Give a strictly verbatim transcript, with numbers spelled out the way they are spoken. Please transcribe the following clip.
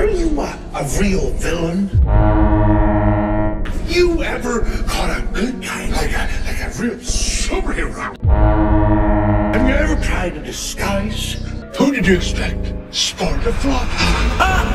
Are you a, a real villain? You ever caught a good guy like a, like a real superhero? Have you ever tried to disguise? Who did you expect? Sparta Fly?